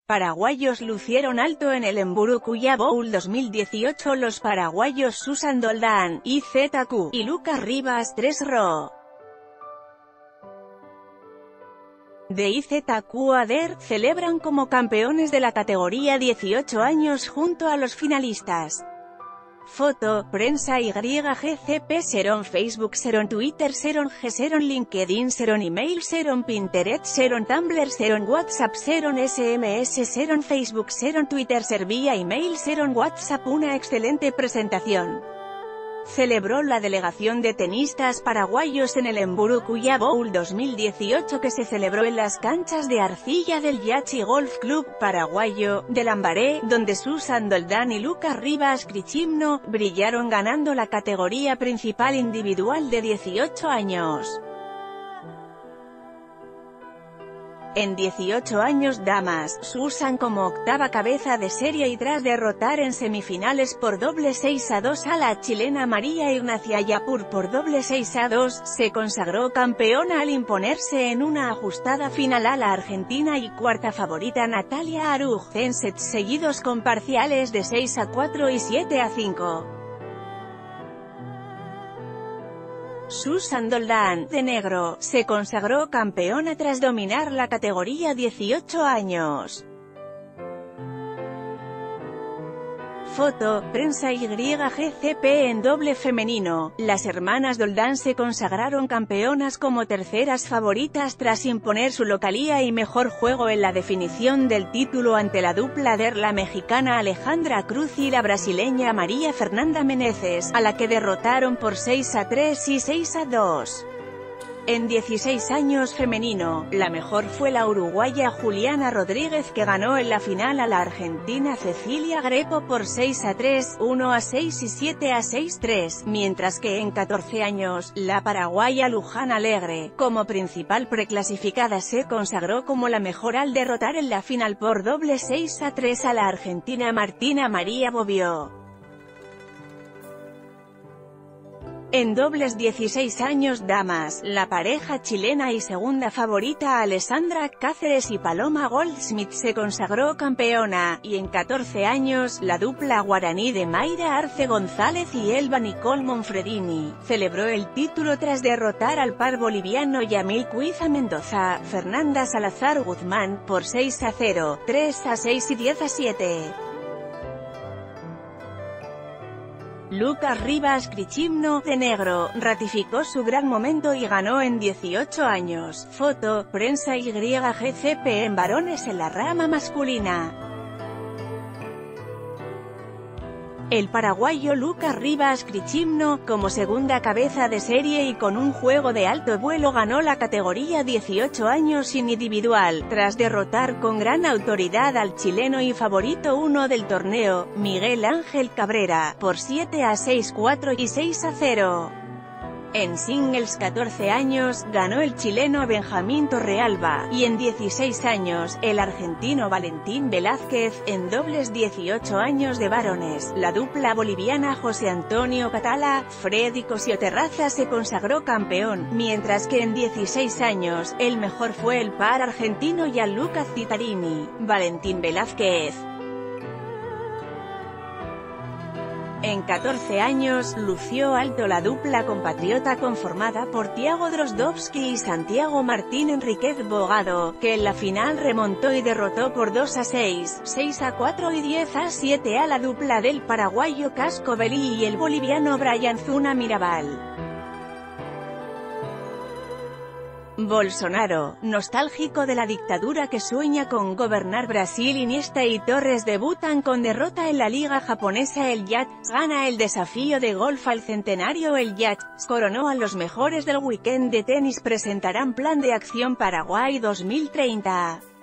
Paraguayos lucieron alto en el Emburucuyá Bowl 2018. Los paraguayos Susan Doldán, IZQ, y Lucas Rivas, 3RO. de IZQ ADER, celebran como campeones de la categoría 18 años junto a los finalistas. Foto, prensa YGCP. Seron Facebook, Seron Twitter, Seron G, Seron LinkedIn, Seron Email, Seron Pinterest, Seron Tumblr, Seron WhatsApp, Seron SMS, Seron Facebook, Seron Twitter, Servía Email, Seron WhatsApp. Una excelente presentación celebró la delegación de tenistas paraguayos en el Emburucuyá Bowl 2018, que se celebró en las canchas de arcilla del Yachi Golf Club paraguayo de Lambaré, donde Susan Doldán y Lucas Rivas Crichimno brillaron ganando la categoría principal individual de 18 años. En 18 años damas, Susan como octava cabeza de serie y tras derrotar en semifinales por doble 6-2 a la chilena María Ignacia Yapur por doble 6-2, se consagró campeona al imponerse en una ajustada final a la argentina y cuarta favorita Natalia Aruj, en sets seguidos con parciales de 6-4 y 7-5. Susan Doldán, de negro, se consagró campeona tras dominar la categoría 18 años. Foto, prensa YGCP. En doble femenino, las hermanas Doldán se consagraron campeonas como terceras favoritas tras imponer su localía y mejor juego en la definición del título ante la dupla ADER, la mexicana Alejandra Cruz y la brasileña María Fernanda Meneses, a la que derrotaron por 6-3 y 6-2. En 16 años femenino, la mejor fue la uruguaya Juliana Rodríguez, que ganó en la final a la argentina Cecilia Greco por 6-3, 1-6 y 7-6-3, mientras que en 14 años, la paraguaya Luján Alegre, como principal preclasificada, se consagró como la mejor al derrotar en la final por doble 6-3 a la argentina Martina María Bobbio. En dobles 16 años damas, la pareja chilena y segunda favorita Alessandra Cáceres y Paloma Goldsmith se consagró campeona, y en 14 años, la dupla guaraní de Mayra Arce González y Elba Nicole Monfredini celebró el título tras derrotar al par boliviano Yamil Cuiza Mendoza, Fernanda Salazar Guzmán, por 6-0, 3-6 y 10-7. Lucas Rivas Crichimno, de negro, ratificó su gran momento y ganó en 18 años. Foto, prensa YGCP. En varones en la rama masculina, el paraguayo Lucas Rivas Crichimno, como segunda cabeza de serie y con un juego de alto vuelo, ganó la categoría 18 años individual, tras derrotar con gran autoridad al chileno y favorito 1 del torneo, Miguel Ángel Cabrera, por 7-6, 4 y 6-0. En singles 14 años, ganó el chileno Benjamín Torrealba, y en 16 años, el argentino Valentín Velázquez. En dobles 18 años de varones, la dupla boliviana José Antonio Catala, Freddy Cosio Terraza se consagró campeón, mientras que en 16 años, el mejor fue el par argentino Gianluca Cittarini, Valentín Velázquez. En 14 años, lució alto la dupla compatriota conformada por Tiago Drozdowski y Santiago Martín Enríquez Bogado, que en la final remontó y derrotó por 2-6, 6-4 y 10-7 a la dupla del paraguayo Casco Belli y el boliviano Brian Zuna Mirabal. Bolsonaro, nostálgico de la dictadura que sueña con gobernar Brasil. Iniesta y Torres debutan con derrota en la liga japonesa. El Jazz gana el desafío de golf al centenario. El Jazz coronó a los mejores del weekend de tenis. Presentarán plan de acción Paraguay 2030.